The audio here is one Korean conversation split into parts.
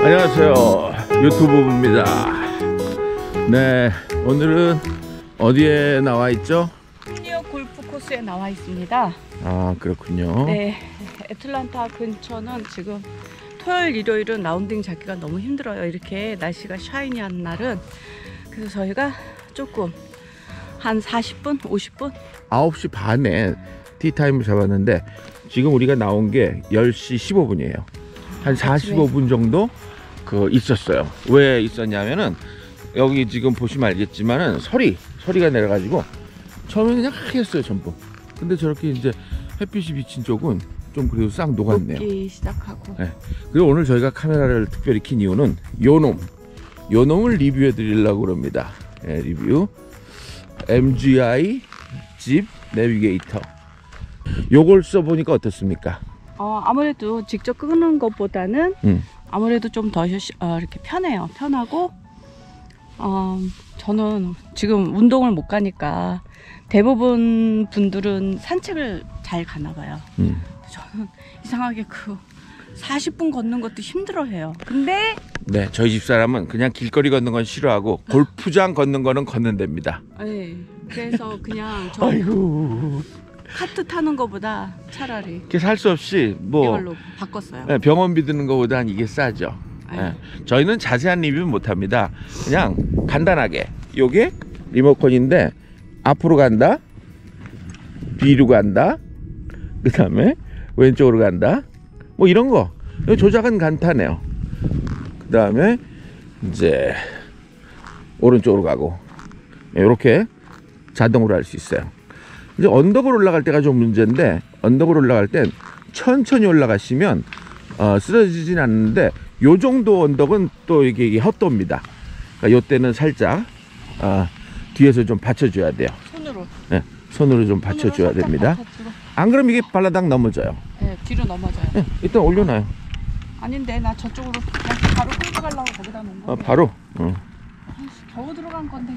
안녕하세요, 유튜브입니다. 네, 오늘은 어디에 나와 있죠? 뉴욕 골프 코스에 나와 있습니다. 아, 그렇군요. 네, 애틀란타 근처는 지금 토요일, 일요일은 라운딩 잡기가 너무 힘들어요. 이렇게 날씨가 샤이니한 날은. 그래서 저희가 조금 한 40분, 50분? 9시 반에 티타임을 잡았는데 지금 우리가 나온 게 10시 15분이에요. 한 45분 정도 있었어요. 왜 있었냐면은 여기 지금 보시면 알겠지만은 서리가 내려가지고 처음에 그냥 하얗어요, 전부. 근데 저렇게 이제 햇빛이 비친 쪽은 좀 그래도 싹 녹았네요. 녹기 시작하고. 네. 그리고 오늘 저희가 카메라를 특별히 킨 이유는 요놈을 리뷰해 드리려고 그럽니다. 네, 리뷰 MGI 집 내비게이터. 요걸 써보니까 어떻습니까? 아무래도 직접 끄는 것보다는 아무래도 좀 더 이렇게 편해요. 편하고 저는 지금 운동을 못 가니까 대부분 분들은 산책을 잘 가나 봐요. 저는 이상하게 40분 걷는 것도 힘들어해요. 근데 네, 저희 집사람은 그냥 길거리 걷는 건 싫어하고 골프장 걷는 거는 걷는답니다. 네, 그래서 그냥 저 아이고, 카트 타는 거보다 차라리 이렇게 살 수 없이 이걸로 바꿨어요. 네, 병원비 드는 거보단 이게 싸죠. 네. 저희는 자세한 리뷰는 못합니다. 그냥 간단하게 요게 리모컨인데 앞으로 간다, 뒤로 간다, 그 다음에 왼쪽으로 간다, 뭐 이런 거 조작은 간단해요. 그 다음에 이제 오른쪽으로 가고 이렇게 자동으로 할 수 있어요. 이제 언덕을 올라갈 때가 좀 문제인데, 언덕을 올라갈 땐 천천히 올라가시면 쓰러지진 않는데 요 정도 언덕은 또 이게 헛도입니다. 그러니까 요 때는 살짝 뒤에서 좀 받쳐줘야 돼요. 손으로. 네, 손으로 좀 받쳐줘야 됩니다. 안 그러면 이게 발라당 넘어져요. 네, 뒤로 넘어져요. 네, 일단 올려놔요. 아닌데 나 저쪽으로 그냥 바로 끌고 가려고 거기다 놓은 거. 바로. 겨우 들어간 건데.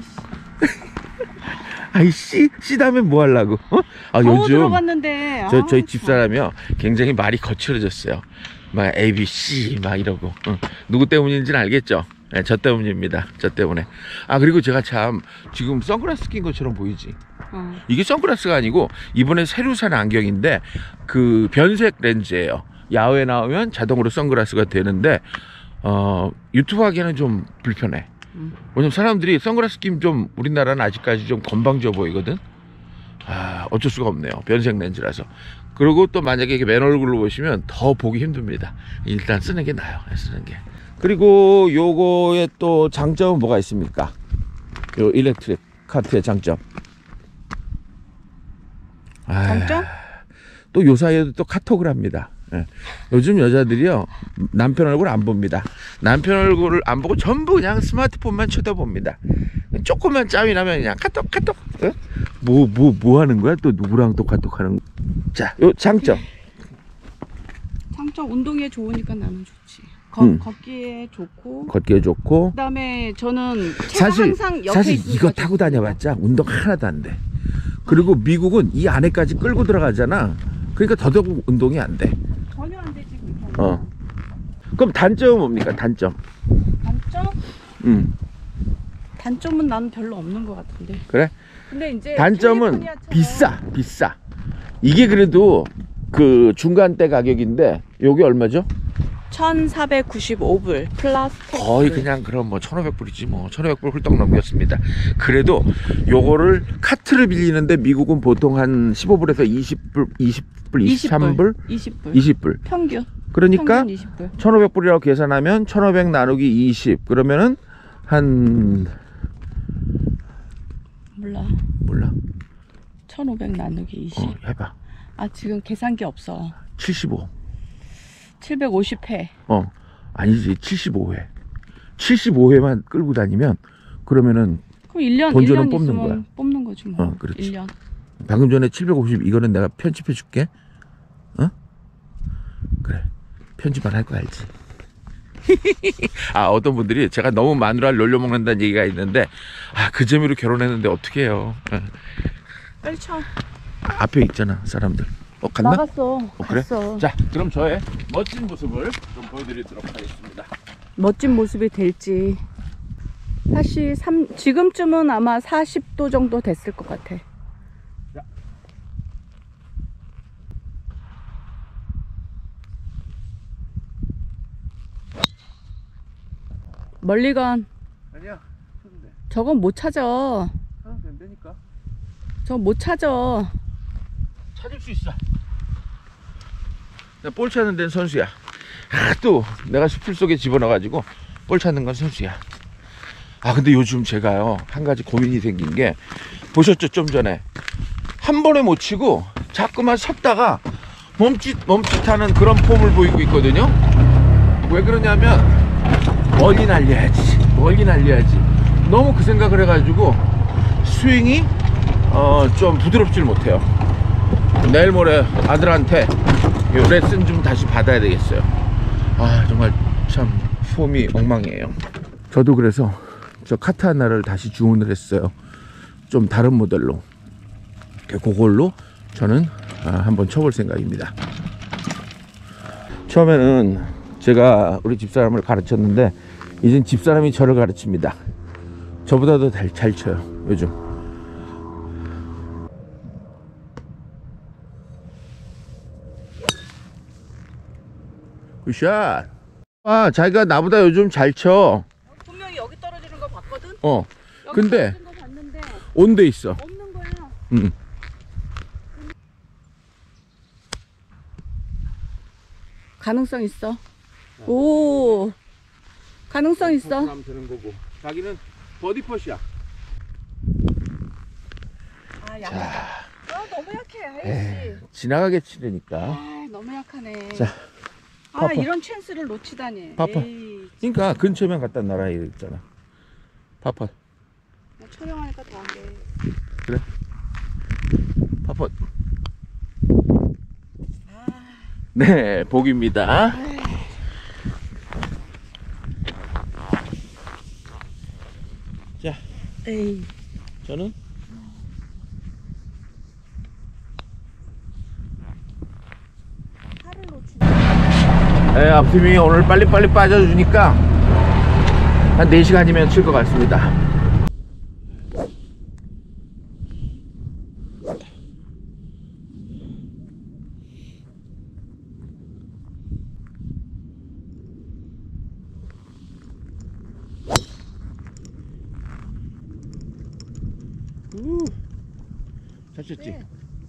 아이씨, 씨다음에 뭐 하려고? 겨우 요즘 들어갔는데. 저희 집사람이요 굉장히 말이 거칠어졌어요. 막 A, B, C 막 이러고. 누구 때문인지는 알겠죠? 네, 저 때문입니다. 저 때문에. 그리고 제가 참 지금 선글라스 낀 것처럼 보이지? 이게 선글라스가 아니고 이번에 새로 산 안경인데 그 변색 렌즈예요. 야외에 나오면 자동으로 선글라스가 되는데 유튜브 하기에는 좀 불편해. 왜냐면 사람들이 선글라스 끼면 좀 우리나라는 아직까지 좀 건방져 보이거든. 어쩔 수가 없네요. 변색 렌즈라서. 그리고 또 만약에 이렇게 맨 얼굴로 보시면 더 보기 힘듭니다. 일단 쓰는 게 나아요. 쓰는 게. 그리고 요거의 또 장점은 뭐가 있습니까? 요 일렉트릭 카트의 장점. 장점? 또 요 사이에도 또 카톡을 합니다. 예. 요즘 여자들이요 남편 얼굴 안 봅니다. 남편 얼굴을 안 보고 전부 그냥 스마트폰만 쳐다봅니다. 조금만 짬이 나면 그냥 카톡. 뭐 하는 거야? 또 누구랑 또 카톡하는 거야? 자, 요 장점. 장점 운동에 좋으니까 나는 좋지. 걷기에 좋고. 그다음에 저는 사실 항상 옆에 이거 타고 다녀봤자 운동 하나도 안 돼. 그리고 미국은 이 안에까지 끌고 들어가잖아. 그러니까 더더욱 운동이 안 돼. 전혀 안 되지. 그럼 단점은 뭡니까? 단점? 단점은 나는 별로 없는 것 같은데. 그래? 근데 이제 단점은 비싸. 이게 그래도 그 중간대 가격인데 요게 얼마죠? 1,495불 플러스 거의 그냥 그럼 뭐 1,500불이지 뭐. 1,500불 훌떡 넘겼습니다. 그래도 요거를 카트를 빌리는데 미국은 보통 한 15불에서 20불 23불 20불 평균. 그러니까 평균 20불. 1,500불이라고 계산하면 1,500 나누기 20 그러면은 한 몰라 1,500 나누기 20 해봐. 지금 계산기 없어. 75 750회. 아니지 75회 75회만 끌고 다니면 그러면은 그럼 1년 본전은 뽑는 거야. 뽑는 거지 뭐. 그렇지. 1년. 방금 전에 750 이거는 내가 편집해 줄게. 그래, 편집만 할 거 알지. 어떤 분들이 제가 너무 마누라를 놀려먹는다는 얘기가 있는데 그 재미로 결혼했는데 어떻게 해요. 빨리 쳐. 앞에 있잖아 사람들. 갔나? 나갔어. 그래? 갔어. 자, 그럼 저의 멋진 모습을 좀 보여드리도록 하겠습니다. 멋진 모습이 될지. 사실 지금쯤은 아마 40도 정도 됐을 것 같아. 자. 멀리 간. 아니야, 쳐도 돼. 저건 못 찾아. 쳐도 된다니까. 저건 못 찾아. 찾을 수 있어. 나 볼 찾는 데는 선수야. 또 내가 숲풀 속에 집어넣어가지고 볼 찾는 건 선수야. 근데 요즘 제가요, 한 가지 고민이 생긴 게, 보셨죠? 좀 전에 한 번에 못 치고 자꾸만 섰다가 멈칫하는 그런 폼을 보이고 있거든요. 왜 그러냐면 멀리 날려야지, 멀리 날려야지, 너무 그 생각을 해가지고 스윙이 좀 부드럽질 못해요. 내일 모레 아들한테 요 레슨 좀 다시 받아야 되겠어요. 정말 참 폼이 엉망이에요. 저도 그래서 저 카트 하나를 다시 주문을 했어요. 좀 다른 모델로. 그걸로 저는 한번 쳐볼 생각입니다. 처음에는 제가 우리 집사람을 가르쳤는데 이젠 집사람이 저를 가르칩니다. 저보다도 잘 쳐요 요즘. 굿샷. 자기가 나보다 요즘 잘 쳐. 분명히 여기 떨어지는 거 봤거든? 여기 근데 떨어진 거 봤는데 온데 있어. 없는 거야. 가능성 있어. 오, 가능성 있어. 되는 거고. 자기는 버디 펫이야. 약하다. 너무 약해. 아이씨. 지나가게 치려니까. 너무 약하네. 자, 파파. 이런 찬스를 놓치다니. 파파. 에이, 그러니까 근처면 갖다 놔라 이랬잖아. 파파. 촬영하니까 더 안 돼. 그래. 파파. 네, 복입니다. 자, 에이. 저는 팔을 놓치. 앞팀이 오늘 빨리빨리 빠져주니까 한 4시간이면 칠 것 같습니다. 잘 쳤지? 네.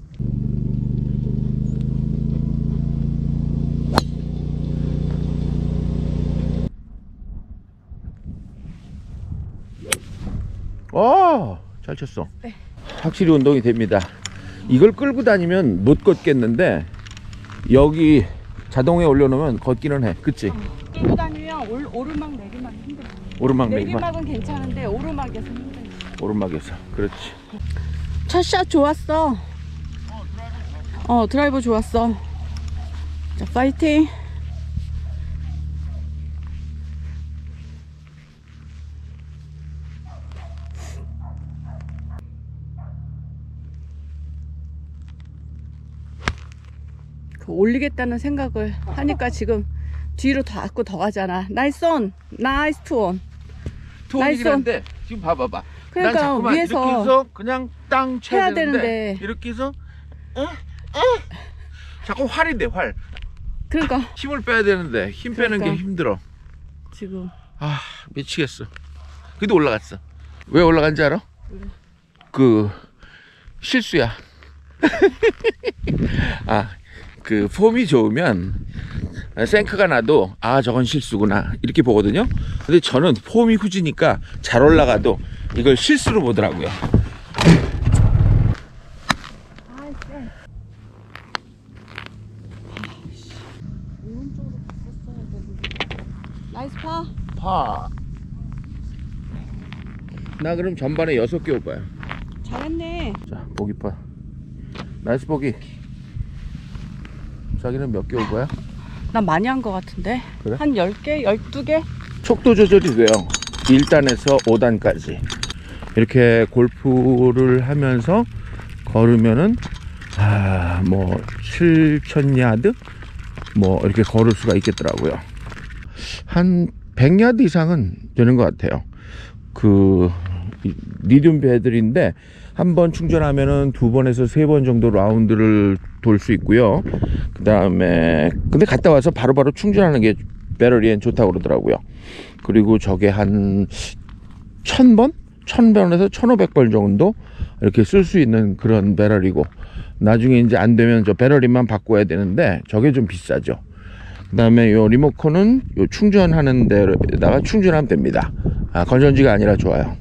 잘 쳤어. 네. 확실히 운동이 됩니다. 이걸 끌고 다니면 못 걷겠는데 여기 자동에 올려놓으면 걷기는 해. 그치? 끌고 다니면 오르막 내리막 힘들어. 오르막 내리막. 내리막은 괜찮은데 오르막에서 힘들어. 오르막에서. 그렇지. 첫 샷 좋았어. 드라이버 좋았어. 자, 파이팅. 올리겠다는 생각을 하니까 지금 뒤로 자꾸 더 가잖아. 나이스 온. 나이스 투온. 투혼이긴 한데 지금 봐봐봐. 그러니까 난 자꾸만 위에서 이렇게 해서 그냥 땅 쳐야 해야 되는데, 되는데. 이렇게 해서 자꾸 활이 돼, 활. 그러니까 힘을 빼야 되는데 힘 빼는 그러니까. 게 힘들어. 지금 미치겠어. 그래도 올라갔어. 왜 올라간지 알아? 그 실수야. 그 폼이 좋으면 생크가 나도 저건 실수구나 이렇게 보거든요. 근데 저는 폼이 후지니까 잘 올라가도 이걸 실수로 보더라고요. 오른쪽으로 갔었어야 되는데. 나이스 파. 파. 나 그럼 전반에 6개 올 거야. 잘했네. 자, 보기 파. 나이스 보기. 자기는 몇 개 올 거야? 난 많이 한 거 같은데. 그래? 한 10개? 12개? 속도 조절이 돼요. 1단에서 5단까지. 이렇게 골프를 하면서 걸으면은 뭐 7,000야드 뭐 이렇게 걸을 수가 있겠더라고요. 한 100야드 이상은 되는 것 같아요. 그 리튬 배터리인데 한 번 충전하면은 2번에서 3번 정도 라운드를 돌 수 있고요. 그 다음에 근데 갔다 와서 바로바로 충전하는 게 배터리엔 좋다고 그러더라고요. 그리고 저게 한 1000번? 1000번에서 1500번 정도 이렇게 쓸 수 있는 그런 배터리고, 나중에 이제 안 되면 저 배터리만 바꿔야 되는데 저게 좀 비싸죠. 그 다음에 요 리모컨은 요 충전하는 데다가 충전하면 됩니다. 건전지가 아니라 좋아요.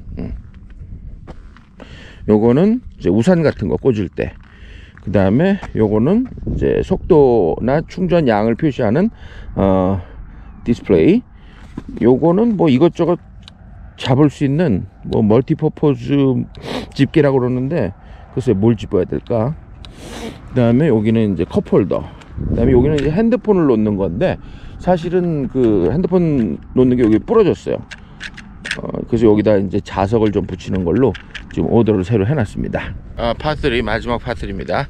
요거는 이제 우산 같은 거 꽂을 때, 그 다음에 요거는 이제 속도나 충전 양을 표시하는 디스플레이. 요거는 뭐 이것저것 잡을 수 있는 뭐 멀티퍼포즈 집게라고 그러는데 글쎄 뭘 집어야 될까. 그 다음에 여기는 이제 컵홀더. 그 다음에 여기는 이제 핸드폰을 놓는 건데 사실은 그 핸드폰 놓는 게 여기 부러졌어요. 그래서 여기다 이제 자석을 좀 붙이는 걸로 지금 오더를 새로 해놨습니다. 파3 마지막 파3입니다.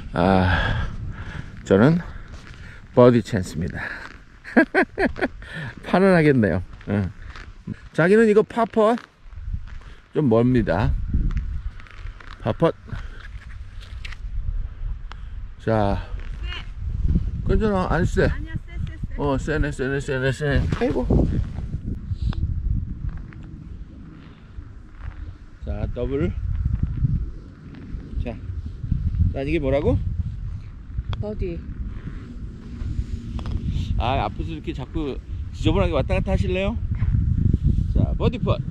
저는 버디 찬스입니다. 편안하겠네요. 자기는 이거 파펫 좀 멀습니다. 파펫. 자, 괜찮아. 안 쎄. 아니야, 쎄. 세네. 아이고. 자, 더블. 자, 이게 뭐라고? 버디. 앞에서 이렇게 자꾸 지저분하게 왔다 갔다 하실래요? 자, 버디 펫.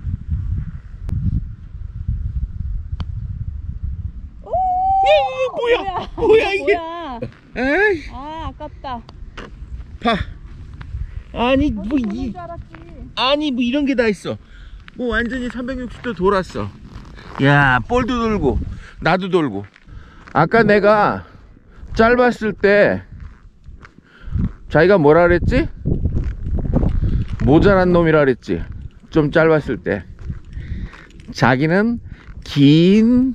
뭐야 이게? 뭐야? 에이, 아깝다. 파. 아니 뭐 줄 알았지. 아니 뭐 이런 게 다 있어. 뭐 완전히 360도 돌았어. 야, 볼도 돌고 나도 돌고. 아까 내가 짧았을 때 자기가 뭐라 그랬지? 모자란 놈이라 그랬지. 좀 짧았을 때. 자기는 긴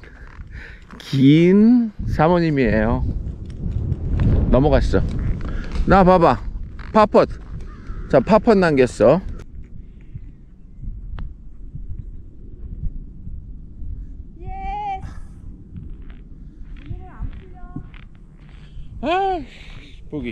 사모님이에요. 넘어갔어. 나 봐봐. 파펫. 자, 파펫 남겼어. 보기.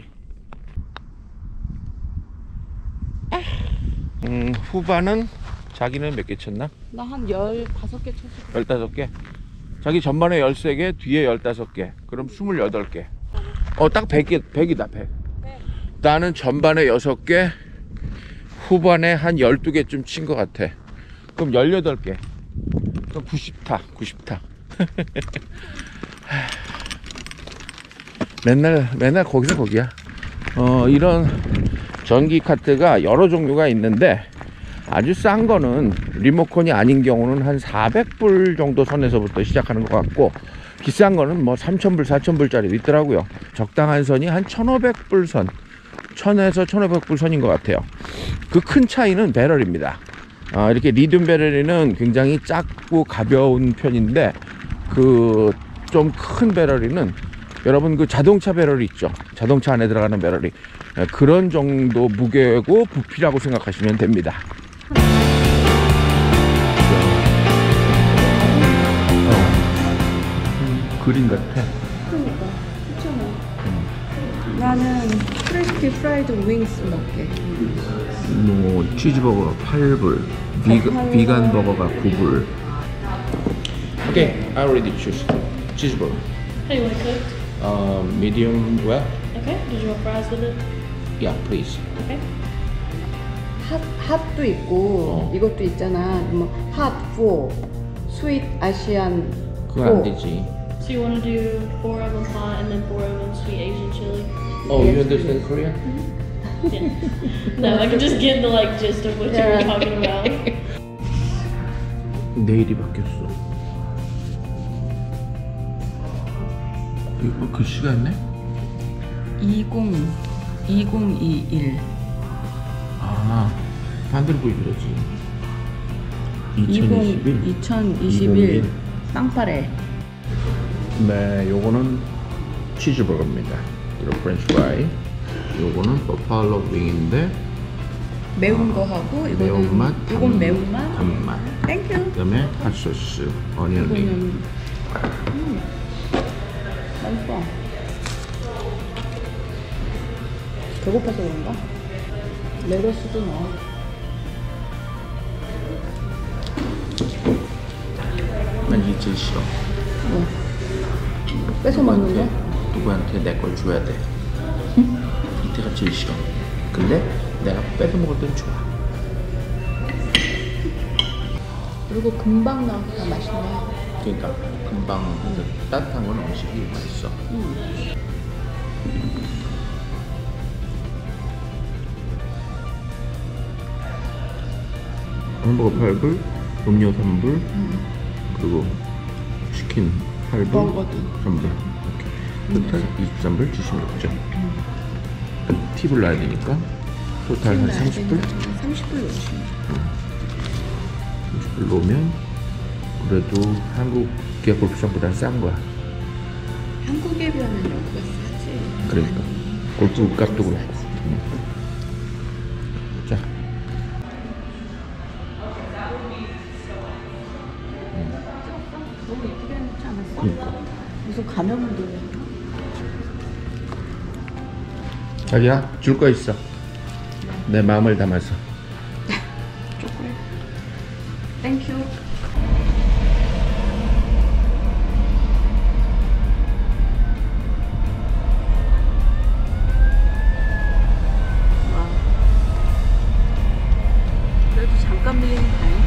후반은 자기는 몇 개 쳤나? 나 한 15개 쳤을 15개. 자기 전반에 13개, 뒤에 15개. 그럼 28개. 딱 100이다, 100. 나는 전반에 6개, 후반에 한 12개쯤 친 것 같아. 그럼 18개. 그럼 90타. 맨날 거기서 거기야. 이런 전기 카트가 여러 종류가 있는데 아주 싼 거는 리모컨이 아닌 경우는 한 400불 정도 선에서부터 시작하는 것 같고, 비싼 거는 뭐 3,000불, 4,000불짜리도 있더라고요. 적당한 선이 한 1,500불 선, 1,000에서 1,500불 선인 것 같아요. 그 큰 차이는 배럴입니다. 이렇게 리튬 배럴리는 굉장히 작고 가벼운 편인데, 그 좀 큰 배럴리는 여러분 그 자동차 배럴이 있죠. 자동차 안에 들어가는 배럴이. 그런 정도 무게고 부피라고 생각하시면 됩니다. 그림 같아. 그러니까 추천해. 나는 크리스피 프라이드 윙스 먹게. 뭐 치즈버거 8불, 비건 버거가 9불. Okay, I already choose cheeseburger. How do you want it cooked? Medium well. Okay. Did you want fries with it? Yeah, please. Okay. 핫도 있고 이것도 있잖아. 뭐 핫4, 스윗 아시안. 그거 안 되지. So you want to do 4 of them hot and then 4 of them sweet Asian chili? Oh, you understand Korean? Yeah. No, I can just get the gist of what you were talking about. 내일이 바뀌었어. 이거 글씨가 있네? 2021. 반대로 보이더라지. 2021. 2021 빵빠레. 네, 요거는 치즈버거입니다. 그리고 프렌치 프라이. 요거는 버팔로 윙인데 매운 거 하고 이거는 매운맛, 이건 매운맛. 단맛. 땡큐. 그다음에 핫소스, 어니언 링. 이거는 맛있어. 배고파서 그런가? 레더스도 넣어. 난 이게 제일 싫어. 뭐? 뺏어 먹는 거? 누구한테 내 걸 줘야 돼. 이때가 제일 싫어. 근데 내가 뺏어 먹을 땐 좋아. 그리고 금방 나오니까 맛있네. 그러니까 금방 따뜻한 건 음식이 맛있어. 햄버거 8불, 음료 3불, 그리고 치킨 8불, 먹어도. 3불. 이렇게. 토탈 23불 76점. 팁을 놔야 되니까 토탈 한 30불? 30불 넣지. 30불 놓으면 그래도 한국 기업 골프장보다 싼 거야. 한국에 비하면 여기가 싸지. 그러니까 골프 값도 그렇고. 자, 너무 예쁘게 해놓지 않았어? 그러니까 무슨 가면을 들어. 자기야 줄 거 있어. 내 마음을 담아서. 초콜릿. 땡큐. 와. 그래도 잠깐 밀리는 다행.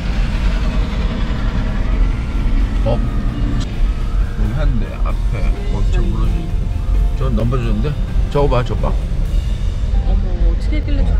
한 대 앞에 엄청 무너져 있고. 저 넘어졌는데? 저거 봐, 저거 봐. 어머 어떻게 했길래 저렇게